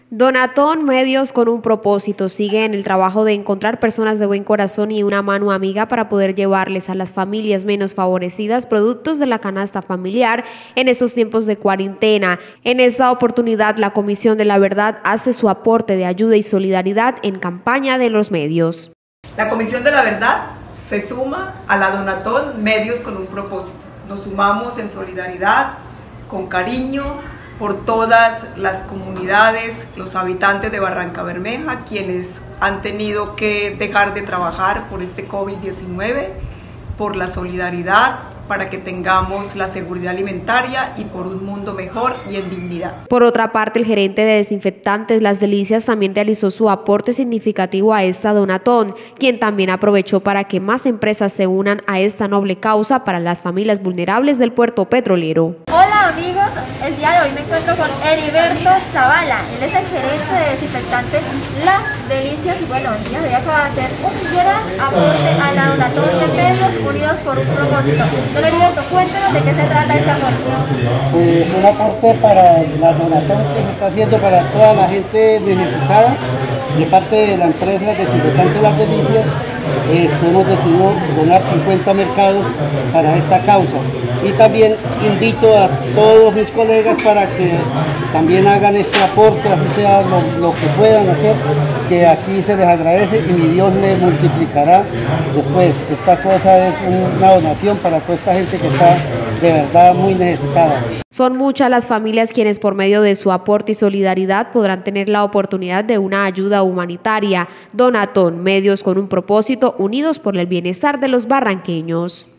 Donatón Medios con un propósito sigue en el trabajo de encontrar personas de buen corazón y una mano amiga para poder llevarles a las familias menos favorecidas productos de la canasta familiar en estos tiempos de cuarentena. En esta oportunidad, la Comisión de la Verdad hace su aporte de ayuda y solidaridad en campaña de los medios. La Comisión de la Verdad se suma a la Donatón Medios con un propósito. Nos sumamos en solidaridad, con cariño, por todas las comunidades, los habitantes de Barrancabermeja, quienes han tenido que dejar de trabajar por este COVID-19, por la solidaridad, para que tengamos la seguridad alimentaria y por un mundo mejor y en dignidad. Por otra parte, el gerente de Desinfectantes Las Delicias también realizó su aporte significativo a esta Donatón, quien también aprovechó para que más empresas se unan a esta noble causa para las familias vulnerables del puerto petrolero. Hola amigos, el día de hoy me encuentro con Heriberto Zavala, él es el gerente de Desinfectantes Las Delicias y bueno, el día de hoy acaba de hacer un gran aporte a la Donatón de Medios unidos por un propósito. Don Heriberto, cuéntenos de qué se trata este aporte. Un aporte para la Donatón que se está haciendo para toda la gente necesitada de parte de la empresa Desinfectantes Las Delicias. Hemos decidido donar 50 mercados para esta causa y también invito a todos mis colegas para que también hagan este aporte, así sea lo que puedan hacer, que aquí se les agradece y mi Dios les multiplicará después. Esta cosa es una donación para toda esta gente que está de verdad muy necesitada. Son muchas las familias quienes por medio de su aporte y solidaridad podrán tener la oportunidad de una ayuda humanitaria. Donatón Medios con un propósito unidos por el bienestar de los barranqueños.